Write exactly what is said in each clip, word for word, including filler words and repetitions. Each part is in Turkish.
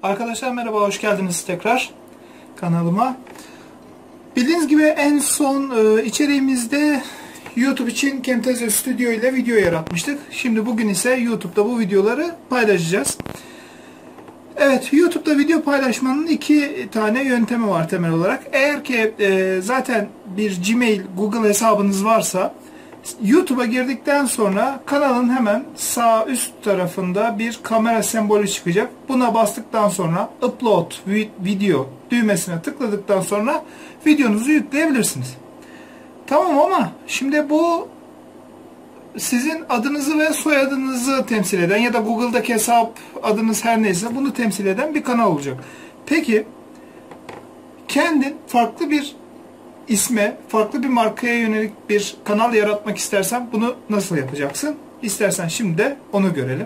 Arkadaşlar merhaba, hoş geldiniz tekrar kanalıma. Bildiğiniz gibi en son e, içeriğimizde YouTube için Camtasia Studio ile video yaratmıştık. Şimdi bugün ise YouTube'da bu videoları paylaşacağız. Evet, YouTube'da video paylaşmanın iki tane yöntemi var temel olarak. Eğer ki e, zaten bir Gmail, Google hesabınız varsa YouTube'a girdikten sonra kanalın hemen sağ üst tarafında bir kamera sembolü çıkacak. Buna bastıktan sonra Upload Video düğmesine tıkladıktan sonra videonuzu yükleyebilirsiniz. Tamam, ama şimdi bu sizin adınızı ve soyadınızı temsil eden ya da Google'daki hesap adınız her neyse bunu temsil eden bir kanal olacak. Peki kendin farklı bir isme, farklı bir markaya yönelik bir kanal yaratmak istersen bunu nasıl yapacaksın? İstersen şimdi de onu görelim.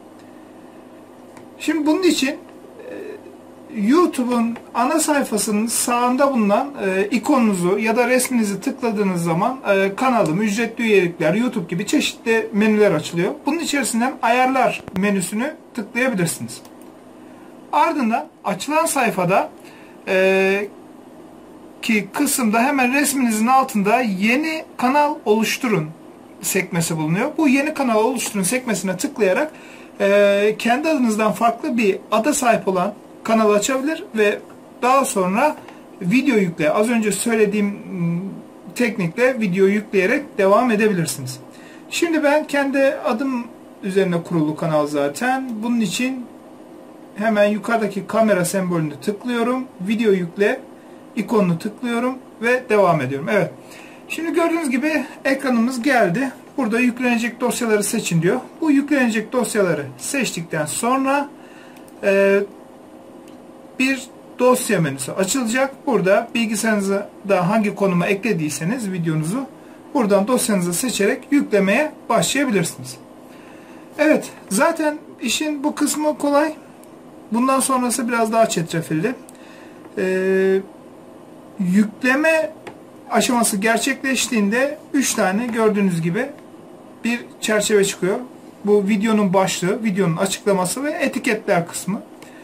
Şimdi bunun için YouTube'un ana sayfasının sağında bulunan e, ikonunuzu ya da resminizi tıkladığınız zaman e, kanalım, ücretli üyelikler, YouTube gibi çeşitli menüler açılıyor. Bunun içerisinden ayarlar menüsünü tıklayabilirsiniz. Ardından açılan sayfada e, ki kısımda hemen resminizin altında yeni kanal oluşturun sekmesi bulunuyor. Bu yeni kanal oluşturun sekmesine tıklayarak e, kendi adınızdan farklı bir ada sahip olan kanalı açabilir ve daha sonra video yükle. Az önce söylediğim teknikle video yükleyerek devam edebilirsiniz. Şimdi ben kendi adım üzerine kurulu kanal zaten. Bunun için hemen yukarıdaki kamera sembolünü tıklıyorum. Video yükle ikonunu tıklıyorum ve devam ediyorum. Evet. Şimdi gördüğünüz gibi ekranımız geldi. Burada yüklenecek dosyaları seçin diyor. Bu yüklenecek dosyaları seçtikten sonra e, bir dosya menüsü açılacak. Burada bilgisayarınıza da hangi konuma eklediyseniz videonuzu buradan dosyanızı seçerek yüklemeye başlayabilirsiniz. Evet, zaten işin bu kısmı kolay. Bundan sonrası biraz daha çetrefilli. Ee, yükleme aşaması gerçekleştiğinde üç tane gördüğünüz gibi bir çerçeve çıkıyor. Bu videonun başlığı, videonun açıklaması ve etiketler kısmı.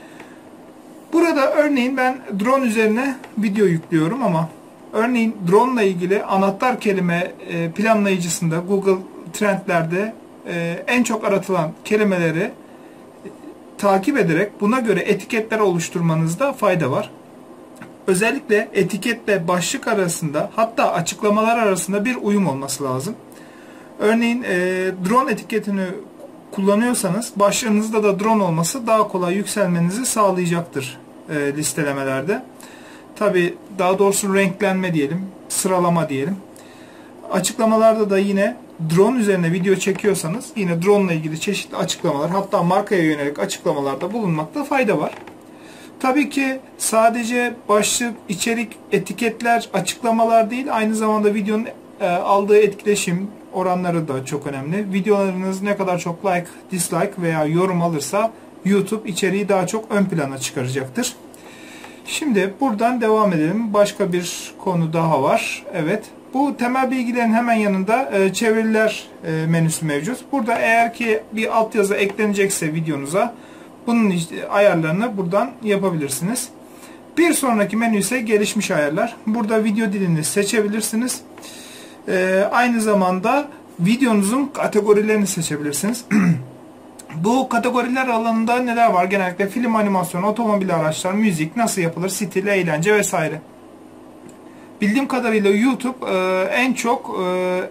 Burada örneğin ben drone üzerine video yüklüyorum ama örneğin drone ile ilgili anahtar kelime planlayıcısında Google Trendler'de en çok aratılan kelimeleri takip ederek buna göre etiketler oluşturmanızda fayda var. Özellikle etiketle başlık arasında, hatta açıklamalar arasında bir uyum olması lazım. Örneğin drone etiketini kullanıyorsanız başlığınızda da drone olması daha kolay yükselmenizi sağlayacaktır e, listelemelerde. Tabi daha doğrusu renklenme diyelim, sıralama diyelim. Açıklamalarda da yine drone üzerine video çekiyorsanız yine drone ile ilgili çeşitli açıklamalar, hatta markaya yönelik açıklamalarda bulunmakta fayda var. Tabii ki sadece başlık, içerik, etiketler, açıklamalar değil, aynı zamanda videonun e, aldığı etkileşim oranları da çok önemli. Videolarınız ne kadar çok like, dislike veya yorum alırsa YouTube içeriği daha çok ön plana çıkaracaktır. Şimdi buradan devam edelim. Başka bir konu daha var. Evet. Bu temel bilgilerin hemen yanında e, çeviriler e, menüsü mevcut. Burada eğer ki bir altyazı eklenecekse videonuza bunun işte ayarlarını buradan yapabilirsiniz. Bir sonraki menü ise gelişmiş ayarlar. Burada video dilini seçebilirsiniz. Ee, aynı zamanda videonuzun kategorilerini seçebilirsiniz. Bu kategoriler alanında neler var? Genellikle film, animasyon, otomobil araçlar, müzik, nasıl yapılır, stil, eğlence vesaire. Bildiğim kadarıyla YouTube e, en çok e,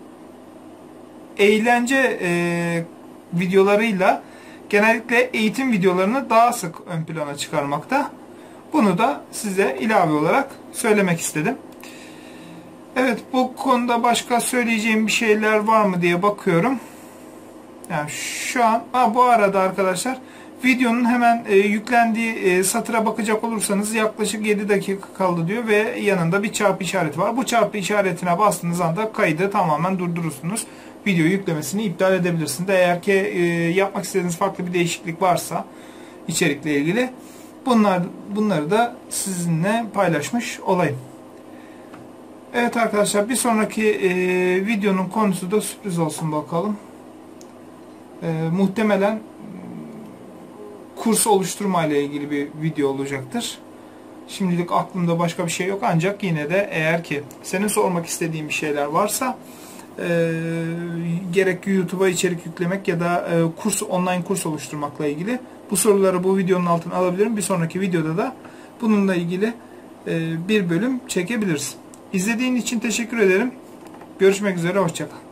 eğlence e, videolarıyla genellikle eğitim videolarını daha sık ön plana çıkarmakta. Bunu da size ilave olarak söylemek istedim. Evet, bu konuda başka söyleyeceğim bir şeyler var mı diye bakıyorum. Yani şu an, ha, bu arada arkadaşlar videonun hemen e, yüklendiği e, satıra bakacak olursanız yaklaşık yedi dakika kaldı diyor ve yanında bir çarpı işareti var. Bu çarpı işaretine bastığınız anda kaydı tamamen durdurursunuz. Video yüklemesini iptal edebilirsiniz. Eğer ki e, yapmak istediğiniz farklı bir değişiklik varsa içerikle ilgili bunlar bunları da sizinle paylaşmış olayım. Evet arkadaşlar, bir sonraki e, videonun konusu da sürpriz olsun bakalım. E, muhtemelen kurs oluşturma ile ilgili bir video olacaktır. Şimdilik aklımda başka bir şey yok, ancak yine de eğer ki senin sormak istediğin bir şeyler varsa e, gerek YouTube'a içerik yüklemek ya da e, kurs online kurs oluşturmakla ilgili bu soruları bu videonun altına alabilirim. Bir sonraki videoda da bununla ilgili e, bir bölüm çekebiliriz. İzlediğin için teşekkür ederim. Görüşmek üzere, hoşça kal.